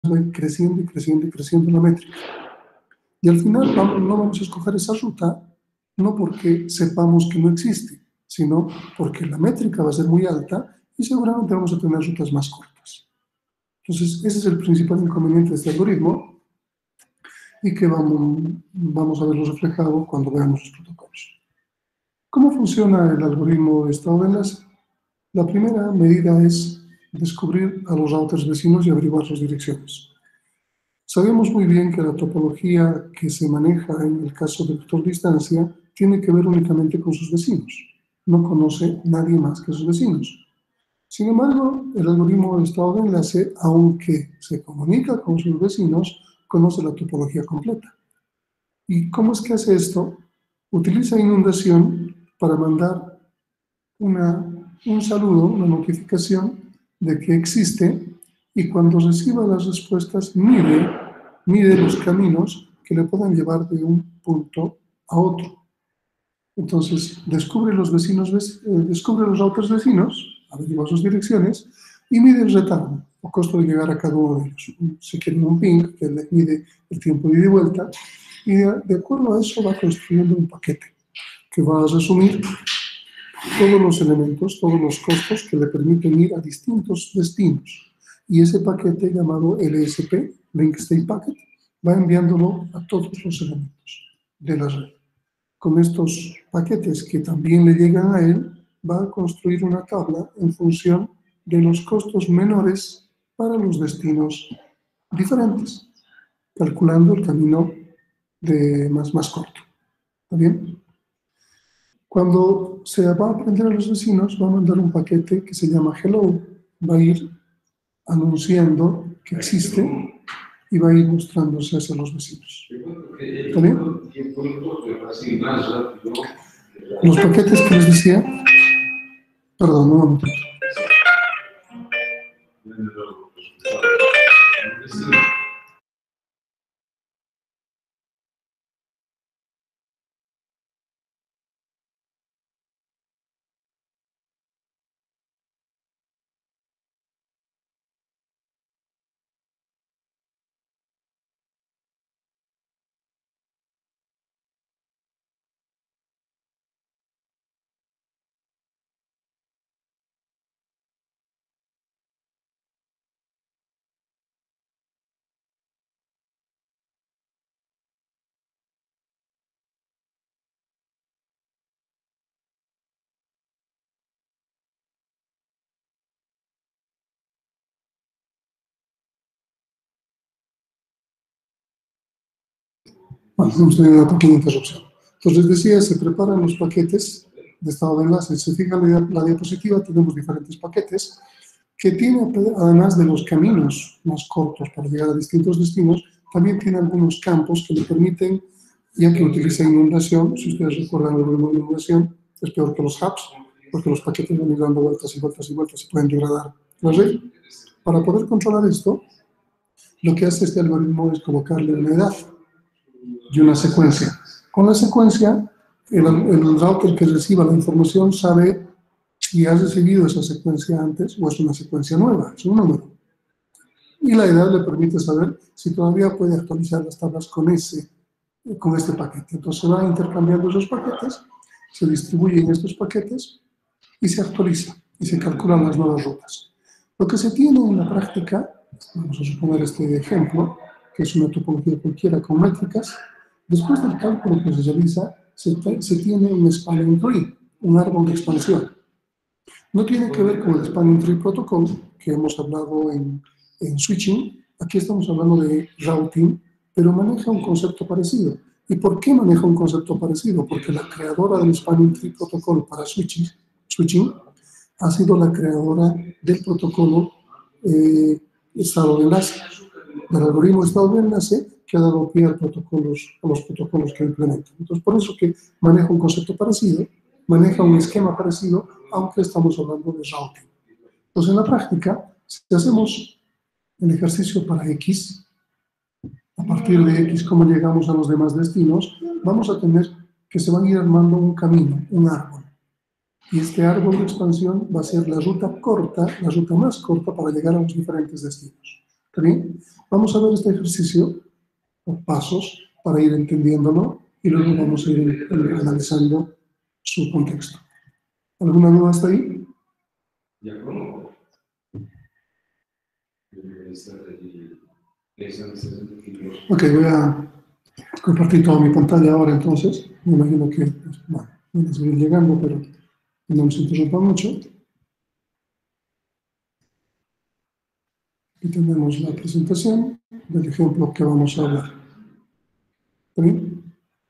va a ir creciendo y creciendo y creciendo la métrica. Y al final no vamos a escoger esa ruta, no porque sepamos que no existe, sino porque la métrica va a ser muy alta y seguramente vamos a tener rutas más cortas. Entonces, ese es el principal inconveniente de este algoritmo y que vamos a verlo reflejado cuando veamos los protocolos. ¿Cómo funciona el algoritmo de estado de enlace? La primera medida es descubrir a los routers vecinos y averiguar sus direcciones. Sabemos muy bien que la topología que se maneja en el caso del vector de distancia tiene que ver únicamente con sus vecinos. No conoce nadie más que sus vecinos. Sin embargo, el algoritmo de estado de enlace, aunque se comunica con sus vecinos, conoce la topología completa. ¿Y cómo es que hace esto? Utiliza inundación para mandar un saludo, una notificación de que existe, y cuando reciba las respuestas mide los caminos que le puedan llevar de un punto a otro. Entonces, descubre los routers vecinos, averigua sus direcciones y mide el retardo, o costo de llegar a cada uno de ellos. Si quieren un ping, que le mide el tiempo de ida y vuelta, y de acuerdo a eso va construyendo un paquete que va a resumir todos los elementos, todos los costos que le permiten ir a distintos destinos. Y ese paquete llamado LSP, Link State Packet, va enviándolo a todos los elementos de la red. Con estos paquetes que también le llegan a él, va a construir una tabla en función de los costos menores para los destinos diferentes, calculando el camino más corto. ¿Está bien? Cuando se va a aprender a los vecinos, va a mandar un paquete que se llama hello. Va a ir anunciando que existe y va a ir mostrándose hacia los vecinos. ¿Está bien? Los paquetes que les decía... Perdón, un momento. Bueno, hemos tenido una pequeña interrupción. Entonces, les decía, se preparan los paquetes de estado de enlace. Se fija la diapositiva, tenemos diferentes paquetes que tienen, además de los caminos más cortos para llegar a distintos destinos, también tiene algunos campos que le permiten, ya que utiliza inundación, si ustedes recuerdan el algoritmo de inundación, es peor que los hubs, porque los paquetes van dando vueltas y vueltas y vueltas y pueden degradar la red. Para poder controlar esto, lo que hace este algoritmo es colocarle una edad y una secuencia. Con la secuencia, el router que reciba la información sabe si has recibido esa secuencia antes o es una secuencia nueva, es un número. Y la edad le permite saber si todavía puede actualizar las tablas con este paquete. Entonces va intercambiando esos paquetes, se distribuyen estos paquetes y se actualiza y se calculan las nuevas rutas. Lo que se tiene en la práctica, vamos a suponer este ejemplo, que es una topología cualquiera con métricas, después del cálculo que se realiza, se tiene un spanning tree, un árbol de expansión. No tiene que ver con el Spanning Tree Protocol que hemos hablado en switching. Aquí estamos hablando de routing, pero maneja un concepto parecido. ¿Y por qué maneja un concepto parecido? Porque la creadora del Spanning Tree Protocol para switching ha sido la creadora del protocolo estado de enlace, del algoritmo estado de enlace que ha dado pie a los protocolos que implementa. Entonces, por eso que maneja un concepto parecido, maneja un esquema parecido, aunque estamos hablando de routing. Entonces, en la práctica, si hacemos el ejercicio para X, a partir de X, cómo llegamos a los demás destinos, vamos a tener que se van a ir armando un camino, un árbol. Y este árbol de expansión va a ser la ruta corta, la ruta más corta para llegar a los diferentes destinos. ¿Está bien? Vamos a ver este ejercicio por pasos para ir entendiéndolo y luego vamos a ir analizando su contexto. ¿Alguna duda hasta ahí? Ok, voy a compartir toda mi pantalla ahora entonces. Me imagino que bueno, van a seguir llegando, pero no nos interrumpa mucho. Aquí tenemos la presentación del ejemplo que vamos a hablar. ¿Está bien?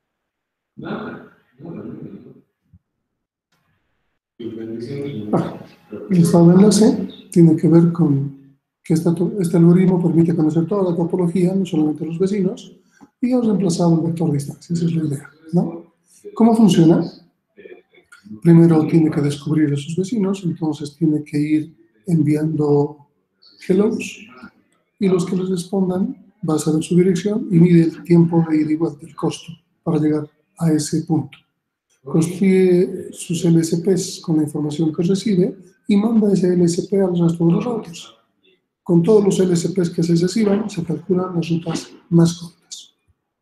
El estado de enlace tiene que ver con que este algoritmo permite conocer toda la topología, no solamente los vecinos, y ha reemplazado el vector distancia. Esa es la idea, ¿no? ¿Cómo funciona? Primero tiene que descubrir a sus vecinos, entonces tiene que ir enviando hellos, y los que les respondan va a saber su dirección y mide el tiempo de ida y vuelta, el costo, para llegar a ese punto. Construye sus LSPs con la información que recibe y manda ese LSP al resto de los routers. Con todos los LSPs que se reciban, se calculan las rutas más cortas.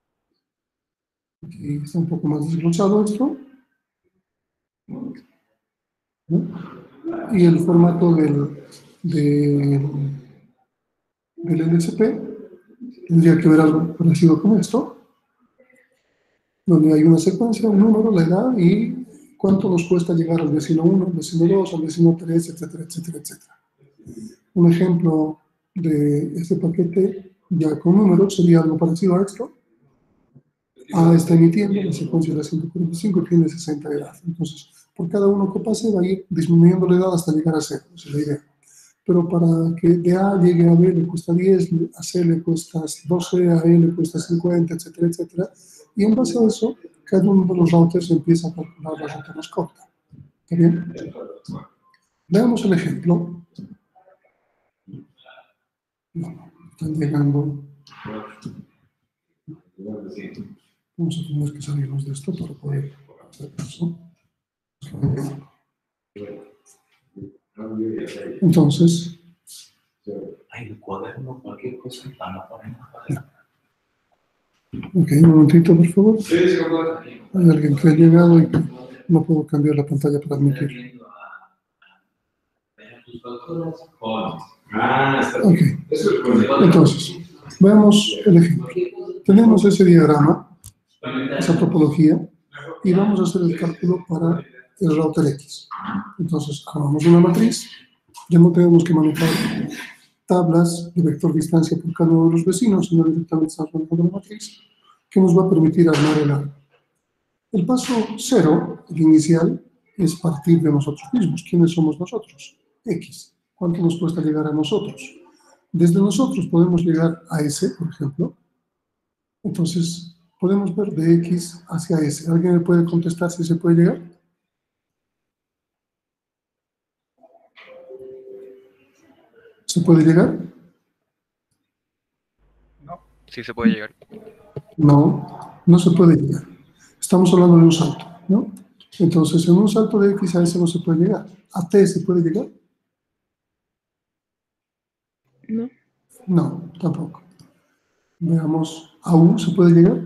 Aquí está un poco más desglosado esto. ¿No? Y el formato del LSP tendría que ver algo parecido con esto, donde hay una secuencia, un número, la edad y cuánto nos cuesta llegar al vecino 1, al vecino 2, al vecino 3, etcétera, etcétera, etcétera. Un ejemplo de este paquete ya con números sería algo parecido a esto. A está emitiendo, la secuencia de la 145 tiene 60 de edad. Entonces, por cada uno que pase va a ir disminuyendo la edad hasta llegar a 0, esa es la idea. Pero para que de A llegue a B le cuesta 10, a C le cuesta 12, a E le cuesta 50, etcétera, etcétera. Y en base a eso, cada uno de los routers empieza a calcular la ruta más corta. ¿Está bien? Veamos el ejemplo. No, están llegando. Vamos a tener que salirnos de esto para poder hacer eso. Entonces, el cuaderno, cualquier cosa, ok, un momentito, por favor. Hay alguien que ha llegado y no puedo cambiar la pantalla para admitir. Ok, entonces, veamos el ejemplo. Tenemos ese diagrama, esa topología, y vamos a hacer el cálculo para el router X. Entonces, armamos una matriz, ya no tenemos que manejar tablas de vector distancia por cada uno de los vecinos, sino directamente estamos manejando la matriz, que nos va a permitir armar el árbol. El paso 0, el inicial, es partir de nosotros mismos. ¿Quiénes somos nosotros? X. ¿Cuánto nos cuesta llegar a nosotros? Desde nosotros podemos llegar a S, por ejemplo. Entonces, podemos ver de X hacia S. ¿Alguien me puede contestar si se puede llegar? ¿Se puede llegar? No. Sí se puede llegar. No, no se puede llegar. Estamos hablando de un salto, ¿no? Entonces, en un salto de X a S no se puede llegar. ¿A T se puede llegar? No. No, tampoco. Veamos, ¿a U se puede llegar?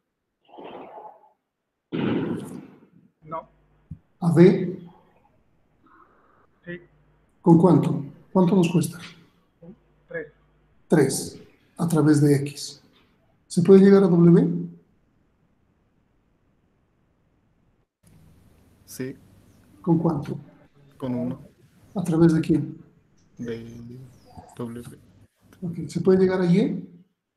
No. ¿A B? Sí. ¿Con cuánto? ¿Cuánto nos cuesta? 3. 3, a través de X. ¿Se puede llegar a W? Sí, ¿Con cuánto? con 1 ¿A través de quién? de W. Okay. ¿Se puede llegar a Y?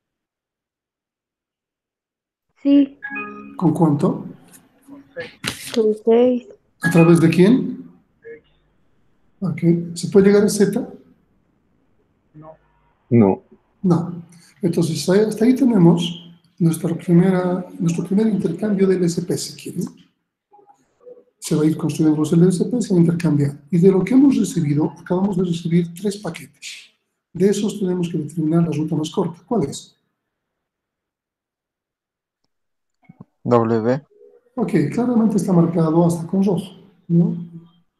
Sí, ¿Con cuánto? Con 6. con 6. ¿A través de quién? X. Okay. ¿Se puede llegar a Z? No. No. No. Entonces, hasta ahí tenemos nuestro primer intercambio de LSP, si quieren. Se va a ir construyendo los LSP, se va a intercambiar. Y de lo que hemos recibido, acabamos de recibir 3 paquetes. De esos tenemos que determinar la ruta más corta. ¿Cuál es? W. Ok, claramente está marcado hasta con rojo, ¿no?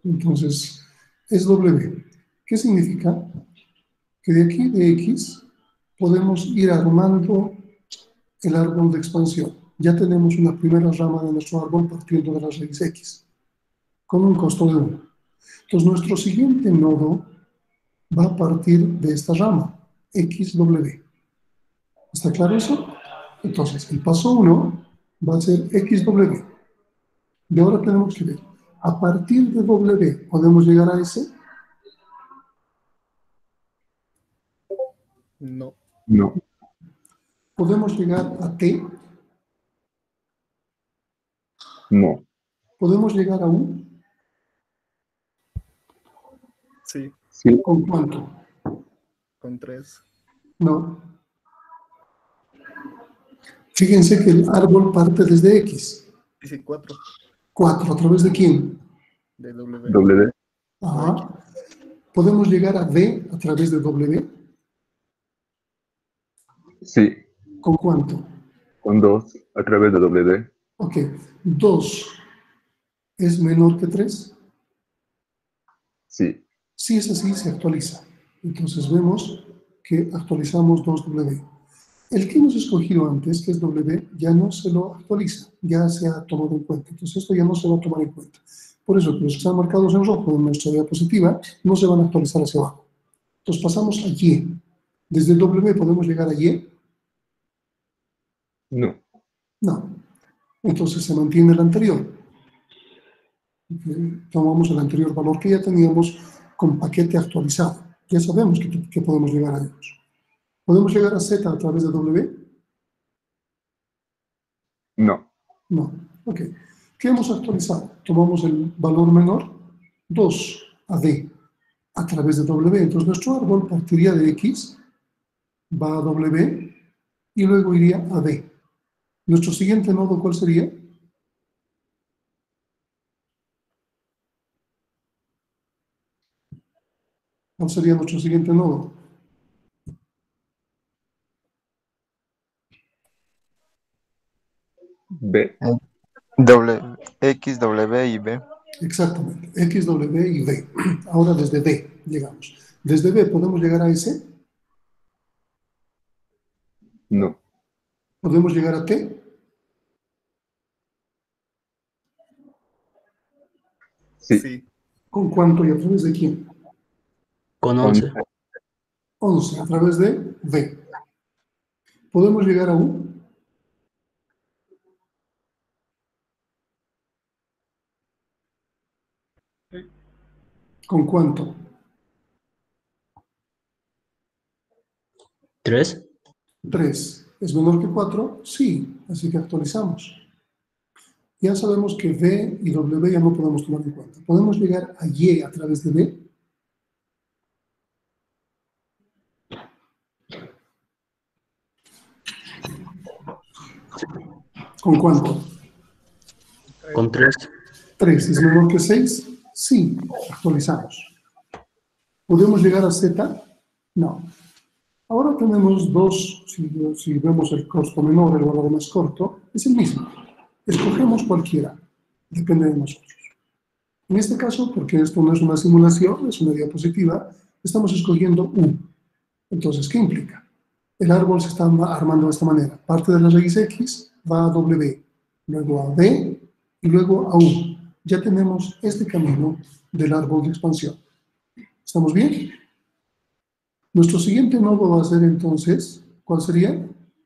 Entonces, es W. ¿Qué significa? Que de aquí, de X, podemos ir armando el árbol de expansión. Ya tenemos una primera rama de nuestro árbol partiendo de la raíz X, con un costo de 1. Entonces, nuestro siguiente nodo va a partir de esta rama, XW. ¿Está claro eso? Entonces, el paso 1 va a ser XW. Y ahora tenemos que ver, a partir de W, ¿podemos llegar a S? No. No. ¿Podemos llegar a T? No. ¿Podemos llegar a U? Sí, Sí. ¿Con cuánto? con 3. No. Fíjense que el árbol parte desde X. Dice 4 4, ¿a través de quién? de W. W. Ajá. ¿Podemos llegar a D a través de W? Sí. ¿Con cuánto? Con 2 a través de W. Ok. 2 es menor que 3. Sí. Si es así, se actualiza. Entonces vemos que actualizamos 2W. El que hemos escogido antes, que es W, ya no se lo actualiza, ya se ha tomado en cuenta. Entonces esto ya no se va a tomar en cuenta. Por eso que los que están marcados en rojo en nuestra diapositiva no se van a actualizar hacia abajo. Entonces pasamos a Y. Desde W podemos llegar a Y. No. No. Entonces se mantiene el anterior. Tomamos el anterior valor que ya teníamos con paquete actualizado. Ya sabemos que podemos llegar a ellos. ¿Podemos llegar a Z a través de W? No. No. Ok. ¿Qué hemos actualizado? Tomamos el valor menor, 2 a D a través de W. Entonces nuestro árbol partiría de X, va a W y luego iría a D. Nuestro siguiente nodo, ¿cuál sería? ¿Cuál sería nuestro siguiente nodo? B. X, W y B. Exactamente, X, W y D. Ahora desde D llegamos. Desde B podemos llegar a S, No. podemos llegar a T, Sí. Sí, ¿con cuánto y a través de quién? Con Con 11. 11, a través de D. ¿Podemos llegar a U? Sí. ¿Con cuánto? 3. 3. ¿Es menor que 4? Sí, así que actualizamos. Ya sabemos que V y W ya no podemos tomar en cuenta. ¿Podemos llegar a Y a través de B? ¿Con cuánto? Con 3. 3. ¿Es menor que 6? Sí, actualizamos. ¿Podemos llegar a Z? No. Ahora tenemos dos, si vemos el costo menor, el valor más corto, es el mismo. Escogemos cualquiera, depende de nosotros. En este caso, porque esto no es una simulación, es una diapositiva, estamos escogiendo U. Entonces, ¿qué implica? El árbol se está armando de esta manera. Parte de la raíz X va a W, luego a D y luego a U. Ya tenemos este camino del árbol de expansión. ¿Estamos bien? Nuestro siguiente nodo va a ser entonces, ¿cuál sería?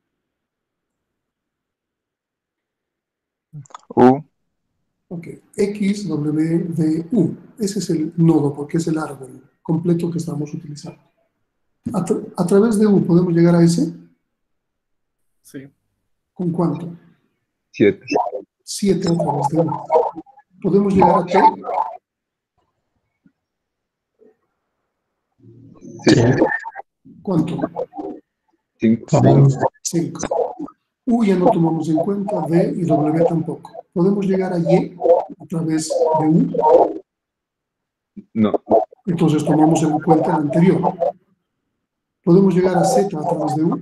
U. Ok, X, W, D, U. Ese es el nodo porque es el árbol completo que estamos utilizando. A través de U podemos llegar a S. sí, ¿Con cuánto? 7. 7 a través de U. ¿Podemos llegar a T? Sí. ¿Cuánto? 5. 5. U ya no tomamos en cuenta, D y W tampoco. ¿Podemos llegar a Y a través de U? No. Entonces tomamos en cuenta el anterior. ¿Podemos llegar a Z a través de U?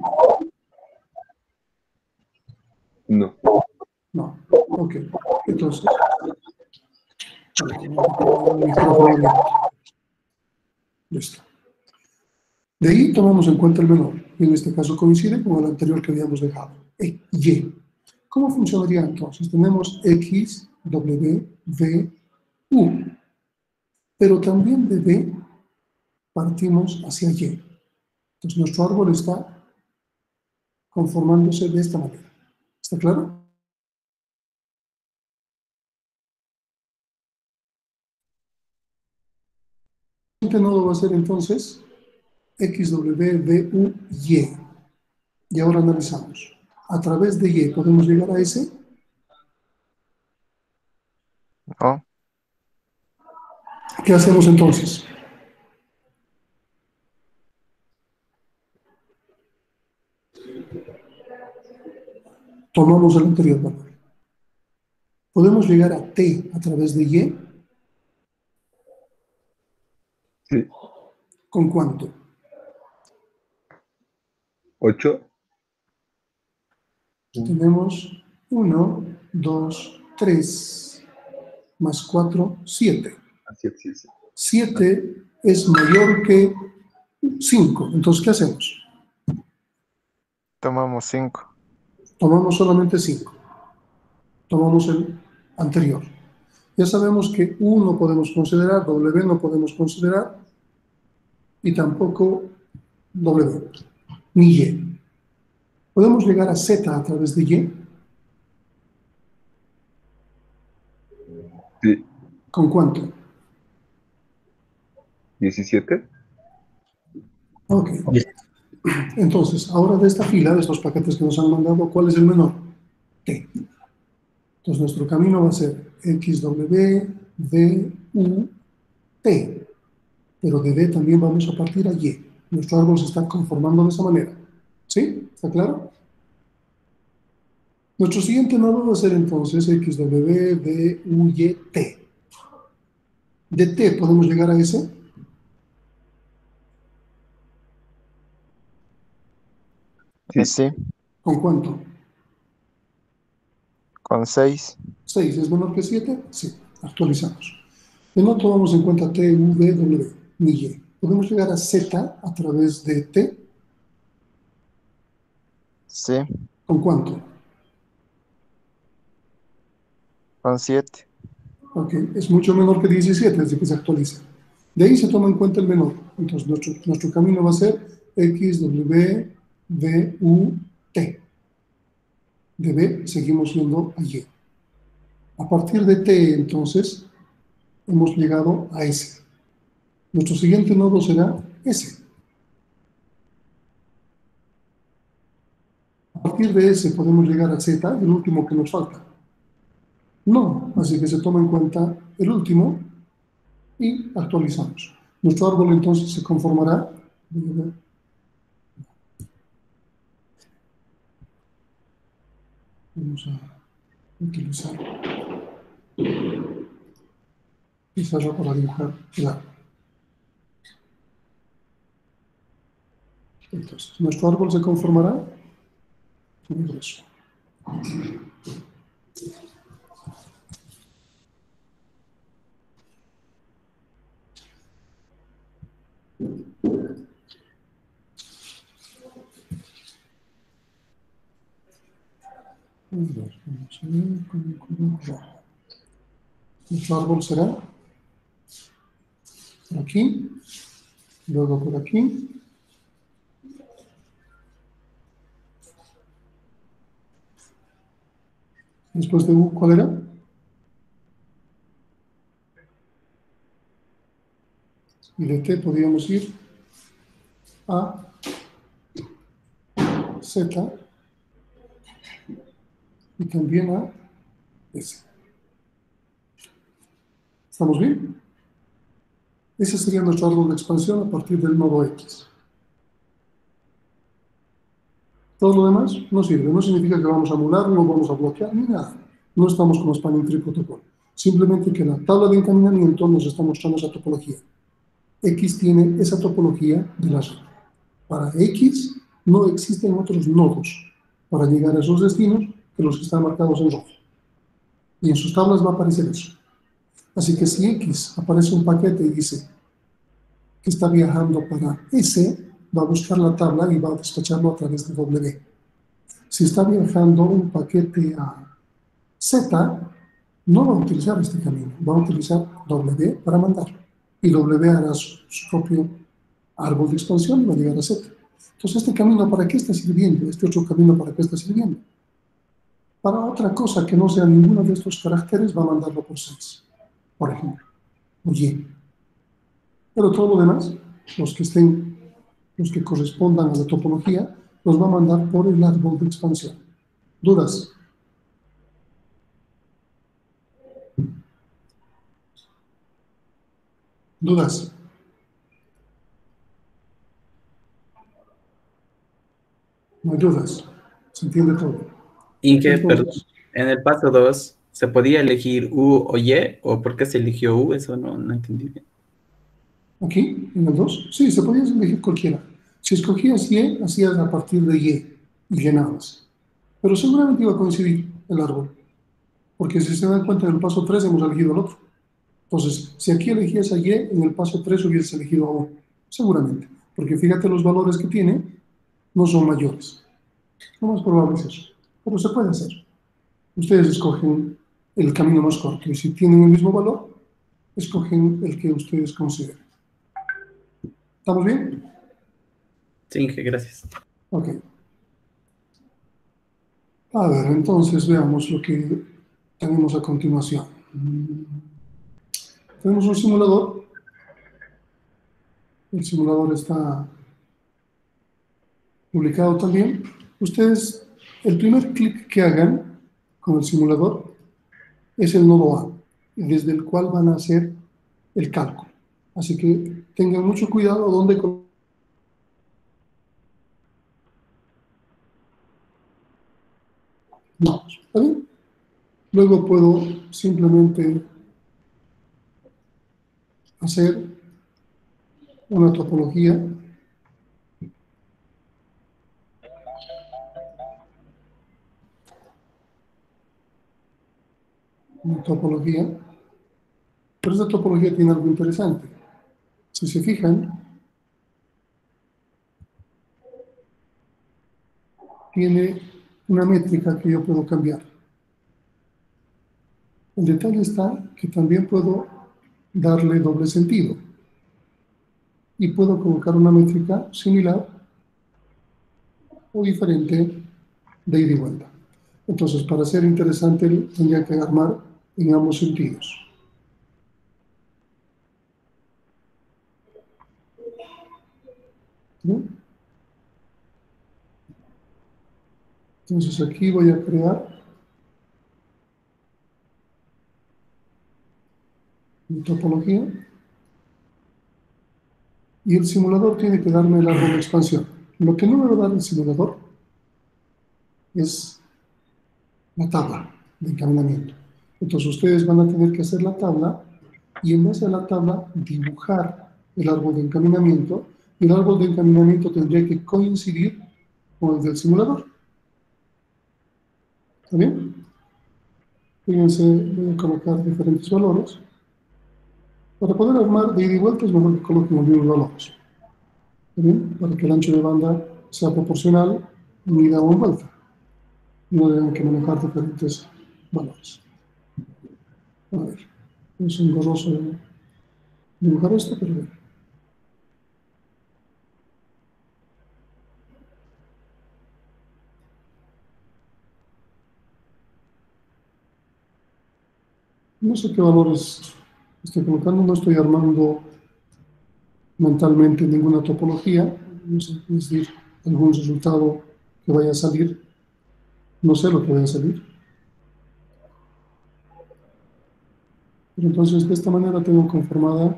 No. No. Ok. Entonces, el micrófono abierto. Listo. De ahí tomamos en cuenta el menor. y en este caso coincide con el anterior que habíamos dejado, Y. ¿Cómo funcionaría entonces? Tenemos X, W, V, U, pero también de B partimos hacia Y. Entonces nuestro árbol está conformándose de esta manera. ¿Está claro? El siguiente nodo va a ser entonces X, W, V, U, Y. Y ahora analizamos. A través de Y podemos llegar a S. No. ¿Qué hacemos entonces? Tomamos el anterior valor. ¿Podemos llegar a T a través de Y? Sí. ¿Con cuánto? 8. Tenemos 1, 2, 3, más 4, 7. Así es. 7 es mayor que 5. Entonces, ¿qué hacemos? Tomamos 5. Tomamos solamente 5. Tomamos el anterior. Ya sabemos que U no podemos considerar, W no podemos considerar, y tampoco W, ni Y. ¿Podemos llegar a Z a través de Y? Sí. ¿Con cuánto? 17. Ok. Entonces, ahora de esta fila, de estos paquetes que nos han mandado, ¿cuál es el menor? T. Entonces, nuestro camino va a ser X, W, D, U, T. Pero de D también vamos a partir a Y. Nuestro árbol se está conformando de esa manera. ¿Sí? ¿Está claro? Nuestro siguiente nodo va a ser entonces X, W, D, U, Y, T. De T podemos llegar a S. Sí. Sí. ¿Con cuánto? Con 6. 6 es menor que 7. Sí. Actualizamos. De no tomamos en cuenta T, U, V, W, ni Y. ¿Podemos llegar a Z a través de T? Sí. ¿Con cuánto? Con 7. Ok, es mucho menor que 17 desde que se actualiza. De ahí se toma en cuenta el menor. Entonces, nuestro camino va a ser X, W, V, U, T. De B seguimos yendo a Y. A partir de T, entonces, hemos llegado a S. Nuestro siguiente nodo será S. A partir de S podemos llegar a Z, el último que nos falta. No, así que se toma en cuenta el último y actualizamos. Nuestro árbol entonces se conformará. Vamos a utilizar pizarra para dibujar el árbol. Entonces, nuestro árbol se conformará con eso. Vamos a ver con el color rojo. Nuestro árbol será por aquí, luego por aquí. Después de U, ¿cuál era? Y de T podríamos ir a Z y también a S. ¿Estamos bien? Ese sería nuestro árbol de expansión a partir del nodo X. Todo lo demás no sirve, no significa que vamos a anular, no vamos a bloquear, ni nada. No estamos como Spanning Tree Protocol. Simplemente que la tabla de encaminamiento nos está mostrando esa topología. X tiene esa topología de la red. Para X no existen otros nodos para llegar a esos destinos que los que están marcados en rojo. Y en sus tablas va a aparecer eso. Así que si X aparece un paquete y dice que está viajando para S, va a buscar la tabla y va a despacharlo a través de W. Si está viajando un paquete a Z, no va a utilizar este camino, va a utilizar W para mandarlo. Y W hará su propio árbol de expansión y va a llegar a Z. Entonces, este camino, ¿para qué está sirviendo? Este otro camino, ¿para qué está sirviendo? Para otra cosa que no sea ninguno de estos caracteres, va a mandarlo por 6, por ejemplo, o Y. Pero todo lo demás, los que correspondan a la topología, los va a mandar por el árbol de expansión. ¿Dudas? ¿Dudas? No hay dudas. Se entiende todo. Inge, Entonces, perdón, en el paso 2, ¿se podía elegir U o Y? ¿O por qué se eligió U? Eso no entendí bien. aquí, en el 2, sí, se podía elegir cualquiera. Si escogías Y, hacías a partir de Y y llenabas. Pero seguramente iba a coincidir el árbol. Porque si se dan cuenta, en el paso 3 hemos elegido el otro. Entonces, si aquí elegías a Y, en el paso 3 hubieses elegido a U. Seguramente. Porque fíjate, los valores que tiene no son mayores. Lo más probable es eso. Pero se puede hacer. Ustedes escogen el camino más corto. Y si tienen el mismo valor, escogen el que ustedes consideren. ¿Estamos bien? Sí, Inge, gracias. Ok. A ver, entonces veamos lo que tenemos a continuación. Tenemos un simulador. El simulador está publicado también. Ustedes, el primer clic que hagan con el simulador es el nodo A, desde el cual van a hacer el cálculo. Así que tengan mucho cuidado donde no, ¿está bien? Luego puedo simplemente hacer una topología pero esta topología tiene algo interesante. Si se fijan, tiene una métrica que yo puedo cambiar. El detalle está que también puedo darle doble sentido y puedo colocar una métrica similar o diferente de ida y vuelta. Entonces, para ser interesante, tendría que armar en ambos sentidos. ¿Sí? Entonces, aquí voy a crear mi topología y el simulador tiene que darme el árbol de expansión. Lo que no me va a dar el simulador es la tabla de encaminamiento. Entonces ustedes van a tener que hacer la tabla y en base a la tabla dibujar el árbol de encaminamiento y el árbol de encaminamiento tendría que coincidir con el del simulador. ¿Está bien? Fíjense, voy a colocar diferentes valores. Para poder armar de ida y vuelta es mejor que coloquen los mismos valores. ¿Está bien? Para que el ancho de banda sea proporcional en ida o en vuelta. No deben que manejar diferentes valores. A ver, es engorroso dibujar esto, pero bueno. No sé qué valores estoy colocando, no estoy armando mentalmente ninguna topología, no sé, es decir, algún resultado que vaya a salir, no sé lo que vaya a salir. Pero entonces de esta manera tengo conformada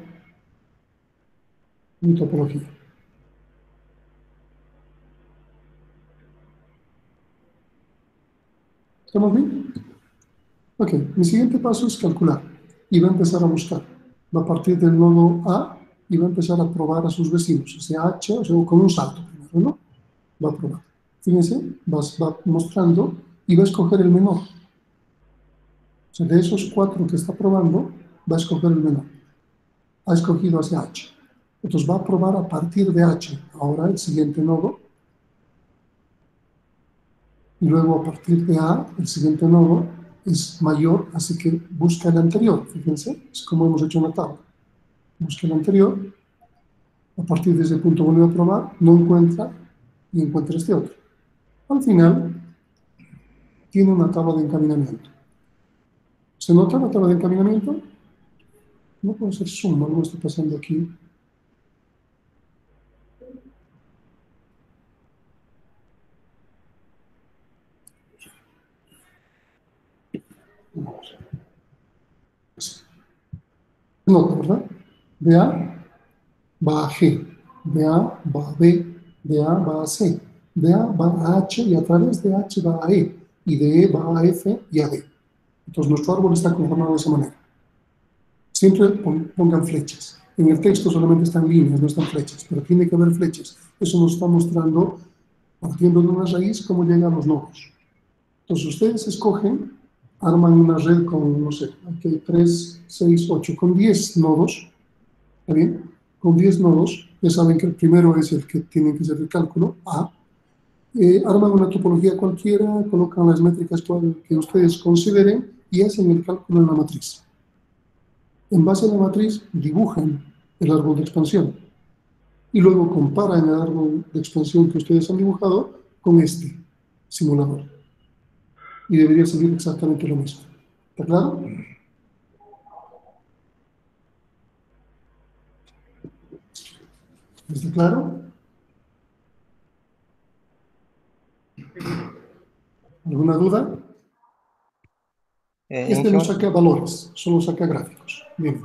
mi topología. ¿Estamos bien? Ok, mi siguiente paso es calcular y va a empezar a buscar. Va a partir del nodo A y va a empezar a probar a sus vecinos, o sea, H, o sea, con un salto primero, ¿no? Va a probar. Fíjense, va mostrando y va a escoger el menor. O sea, de esos 4 que está probando, va a escoger el menor. Ha escogido hacia H. Entonces va a probar a partir de H. Ahora el siguiente nodo. Y luego a partir de A, el siguiente nodo es mayor, así que busca el anterior. Fíjense, es como hemos hecho en la tabla. Busca el anterior. A partir de ese punto vuelve a probar, no encuentra y encuentra este otro. Al final, tiene una tabla de encaminamiento. ¿Se nota la tabla de encaminamiento? No puedo hacer zoom, algo está pasando aquí. Se nota, ¿verdad? De A va a G, de A va a B, de A va a C, de A va a H y a través de H va a E, y de E va a F y a D. Entonces nuestro árbol está conformado de esa manera. Siempre pongan flechas. En el texto solamente están líneas, no están flechas, pero tiene que haber flechas. Eso nos está mostrando, partiendo de una raíz, cómo llegan los nodos. Entonces ustedes escogen, arman una red con, no sé, aquí hay 3, 6, 8, con 10 nodos. ¿Está bien? Con 10 nodos, ya saben que el primero es el que tienen que hacer el cálculo, A. Arman una topología cualquiera, colocan las métricas que ustedes consideren y hacen el cálculo en la matriz. En base a la matriz, dibujan el árbol de expansión y luego comparan el árbol de expansión que ustedes han dibujado con este simulador. Y debería seguir exactamente lo mismo. ¿Está claro? ¿Está claro? ¿Alguna duda? Este no saca valores, solo saca gráficos. Bien.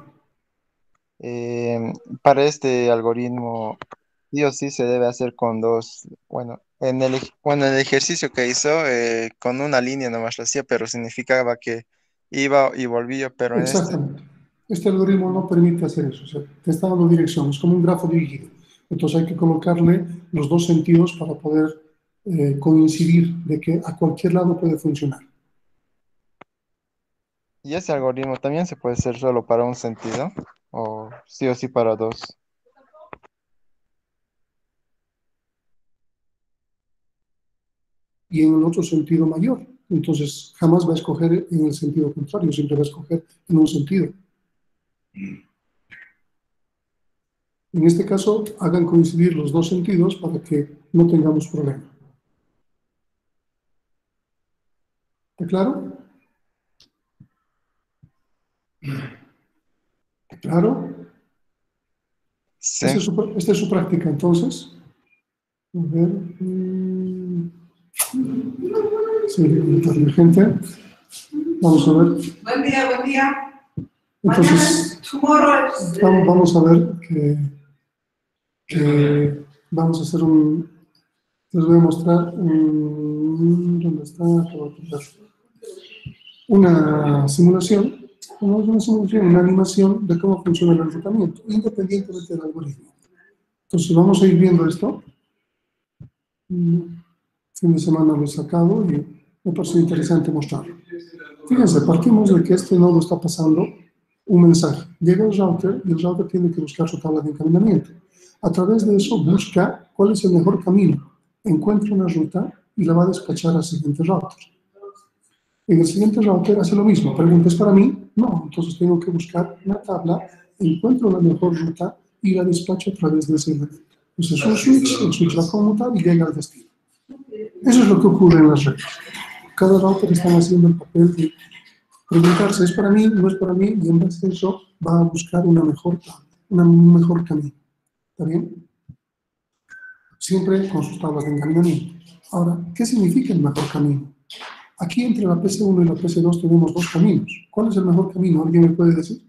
Para este algoritmo, sí o sí se debe hacer con dos, bueno, en el ejercicio que hizo, con una línea nomás lo hacía, pero significaba que iba y volvía, pero en este, Exactamente. Este algoritmo no permite hacer eso. O sea, te está dando dirección, es como un grafo dirigido. Entonces hay que colocarle los dos sentidos para poder coincidir de que a cualquier lado puede funcionar. ¿y ese algoritmo también se puede hacer solo para un sentido? ¿O sí o sí para dos? Y en el otro sentido mayor. Entonces jamás va a escoger en el sentido contrario, siempre va a escoger en un sentido. En este caso, hagan coincidir los dos sentidos para que no tengamos problema. ¿Está claro? ¿Está claro? Sí. Esta es su práctica, entonces. A ver. Sí, gente. Vamos a ver. Buen día, buen día. Entonces, vamos a ver que vamos a hacer les voy a mostrar ¿dónde está? Una simulación, una animación de cómo funciona el enrutamiento, independientemente del algoritmo. Entonces, vamos a ir viendo esto. Fin de semana lo he sacado y me parece interesante mostrarlo. Fíjense, partimos de que este nodo está pasando un mensaje. Llega el router y el router tiene que buscar su tabla de encaminamiento. A través de eso busca cuál es el mejor camino. Encuentra una ruta y la va a despachar al siguiente router. En el siguiente router hace lo mismo. ¿Preguntas para mí? No. Entonces tengo que buscar una tabla, encuentro la mejor ruta y la despacho a través de ese elemento. Entonces un switch, el switch va a conmutar y llega al destino. Eso es lo que ocurre en las redes. Cada router está haciendo el papel de preguntarse, ¿es para mí? ¿No es para mí? Y en base a eso va a buscar un mejor camino. ¿Está bien? Siempre con sus tablas de encaminamiento. Ahora, ¿qué significa el mejor camino? Aquí entre la PC1 y la PC2 tenemos dos caminos. ¿Cuál es el mejor camino? ¿Alguien me puede decir?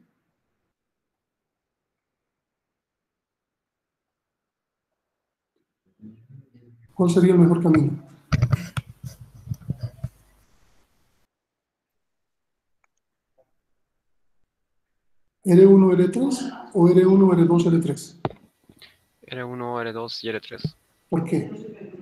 ¿Cuál sería el mejor camino? ¿R1, R3 o R1, R2, R3? R1, R2 y R3. ¿Por qué?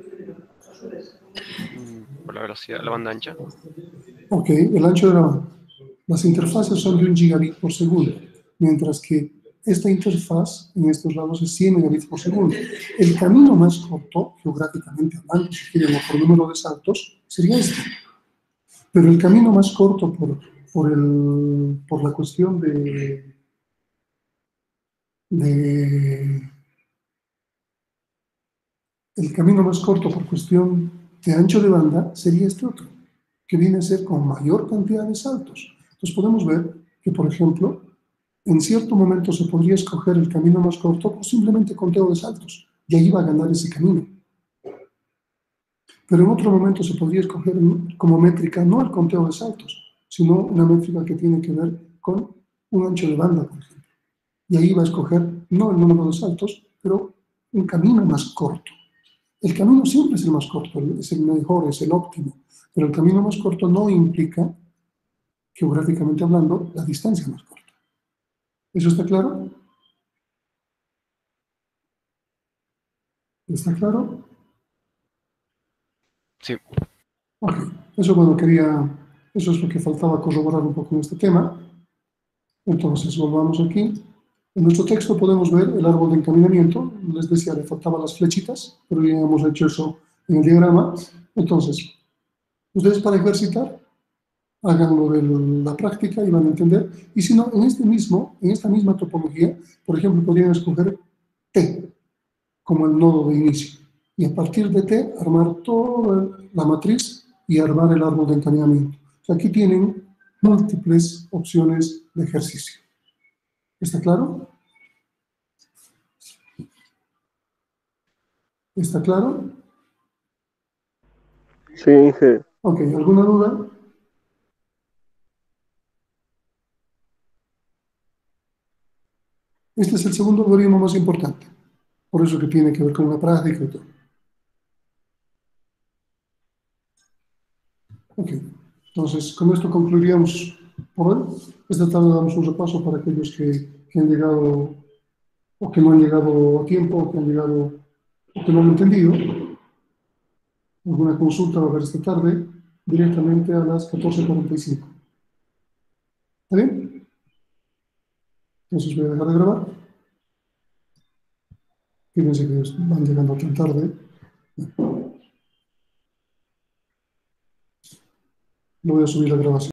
Por la velocidad, la banda ancha. Ok, el ancho de la banda. Las interfaces son de 1 gigabit por segundo, mientras que esta interfaz en estos lados es 100 megabits por segundo. El camino más corto, geográficamente hablando, si quieren, o por número de saltos, sería este. Pero el camino más corto por la cuestión el camino más corto por cuestión de ancho de banda sería este otro, que viene a ser con mayor cantidad de saltos. Entonces podemos ver que, por ejemplo, en cierto momento se podría escoger el camino más corto por simplemente conteo de saltos, y ahí va a ganar ese camino. Pero en otro momento se podría escoger como métrica no el conteo de saltos, sino una métrica que tiene que ver con un ancho de banda, por ejemplo. Y ahí va a escoger no el número de saltos, pero un camino más corto. El camino siempre es el más corto, es el mejor, es el óptimo, pero el camino más corto no implica, geográficamente hablando, la distancia más corta. ¿Eso está claro? ¿Está claro? Sí. Ok, eso bueno, eso es lo que faltaba corroborar un poco en este tema. Entonces, volvamos aquí. En nuestro texto podemos ver el árbol de encaminamiento. Les decía, le faltaban las flechitas, pero ya hemos hecho eso en el diagrama. Entonces, ustedes para ejercitar, háganlo de la práctica y van a entender. Y si no, en esta misma topología, por ejemplo, podrían escoger T como el nodo de inicio. Y a partir de T, armar toda la matriz y armar el árbol de encaminamiento. O sea, aquí tienen múltiples opciones de ejercicio. ¿Está claro? ¿Está claro? Sí, Inge. Ok, ¿alguna duda? Este es el segundo algoritmo más importante. Por eso que tiene que ver con la práctica y todo. Ok, entonces con esto concluiríamos por hoy. Esta tarde damos un repaso para aquellos que han llegado o que no han llegado a tiempo o que han llegado o que no han entendido. Alguna consulta va a haber esta tarde directamente a las 14:45. ¿Está bien? Entonces voy a dejar de grabar. Fíjense que van llegando tan tarde. No voy a subir la grabación.